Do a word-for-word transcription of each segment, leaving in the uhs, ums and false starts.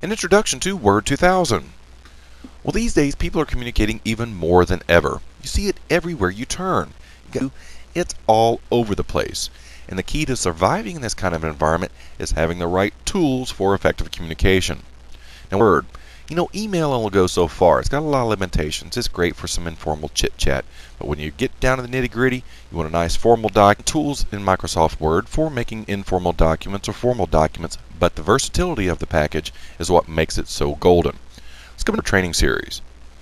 An introduction to Word two thousand. Well, these days people are communicating even more than ever. You see it everywhere you turn. It's all over the place. And the key to surviving in this kind of environment is having the right tools for effective communication. Now, Word. You know, email only goes so far. It's got a lot of limitations. It's great for some informal chit-chat. But when you get down to the nitty-gritty, you want a nice formal doc. Tools in Microsoft Word for making informal documents or formal documents, but the versatility of the package is what makes it so golden. Let's go into our training series.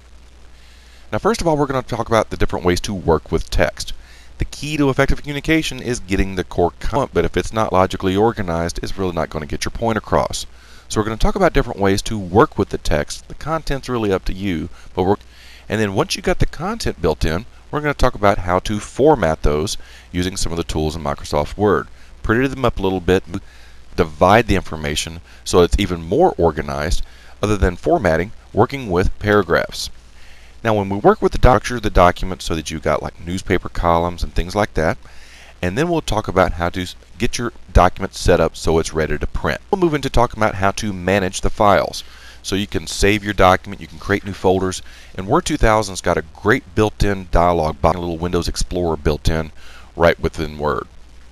Now, first of all, we're going to talk about the different ways to work with text. The key to effective communication is getting the core content, but if it's not logically organized, it's really not going to get your point across. So we're going to talk about different ways to work with the text. The content's really up to you, but we're and then once you got the content built in, we're going to talk about how to format those using some of the tools in Microsoft Word. Pretty them up a little bit, divide the information so it's even more organized, other than formatting, working with paragraphs. Now, when we work with the structure of the document so that you've got like newspaper columns and things like that, and then we'll talk about how to get your document set up so it's ready to print. We'll move into talking about how to manage the files. So you can save your document, you can create new folders, and Word two thousand's got a great built-in dialog box, a little Windows Explorer built in right within Word.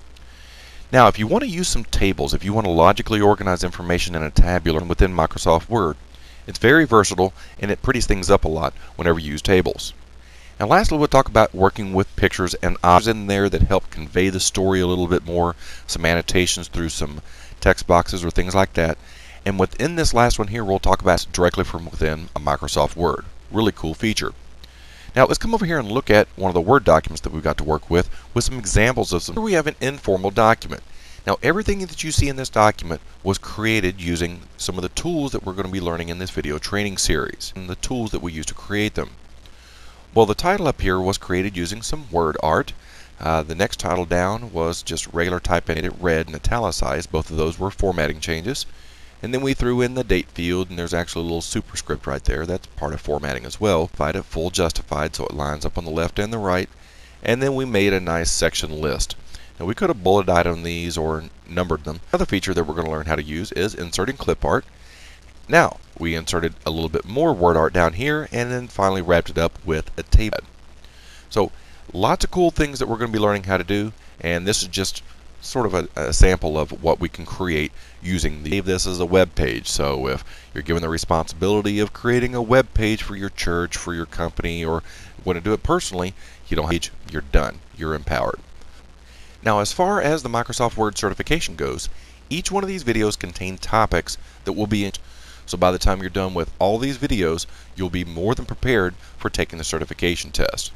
Now, if you want to use some tables, if you want to logically organize information in a tabular within Microsoft Word, it's very versatile and it pretties things up a lot whenever you use tables. And lastly, we'll talk about working with pictures and objects in there that help convey the story a little bit more, some annotations through some text boxes or things like that. And within this last one here, we'll talk about directly from within a Microsoft Word. Really cool feature. Now, let's come over here and look at one of the Word documents that we've got to work with, with some examples of some. Here we have an informal document. Now, everything that you see in this document was created using some of the tools that we're going to be learning in this video training series, and the tools that we use to create them. Well, the title up here was created using some word art. Uh, the next title down was just regular type in it, red and italicized. Both of those were formatting changes. And then we threw in the date field, and there's actually a little superscript right there. That's part of formatting as well. Find it full justified so it lines up on the left and the right. And then we made a nice section list. Now, we could have bullet item these or numbered them. Another feature that we're going to learn how to use is inserting clip art. Now, we inserted a little bit more word art down here and then finally wrapped it up with a table. So, lots of cool things that we're going to be learning how to do, and this is just sort of a, a sample of what we can create using the, this as a web page. So if you're given the responsibility of creating a web page for your church, for your company, or want to do it personally, you don't have, you're done. You're empowered. Now, as far as the Microsoft Word certification goes, each one of these videos contain topics that will be in. So by the time you're done with all these videos, you'll be more than prepared for taking the certification test.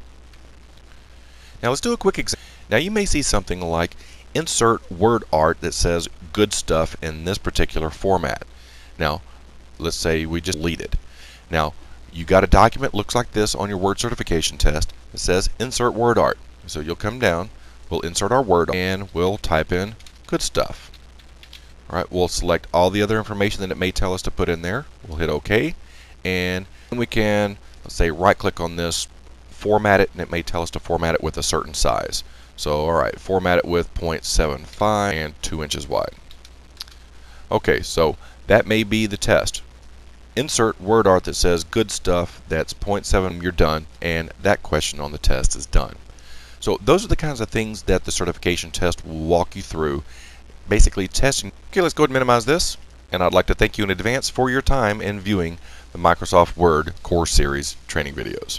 Now let's do a quick example. Now you may see something like insert word art that says good stuff in this particular format. Now let's say we just delete it. Now you got a document looks like this on your Word certification test. It says insert word art. So you'll come down, we'll insert our word and we'll type in good stuff. Alright, we'll select all the other information that it may tell us to put in there. We'll hit OK, and we can, let's say, right click on this, format it, and it may tell us to format it with a certain size. So, alright, format it with point seven five and two inches wide. Okay, so that may be the test. Insert word art that says good stuff, that's point seven, you're done, and that question on the test is done. So those are the kinds of things that the certification test will walk you through. Basically testing. Okay, let's go ahead and minimize this, and I'd like to thank you in advance for your time in viewing the Microsoft Word Core Series training videos.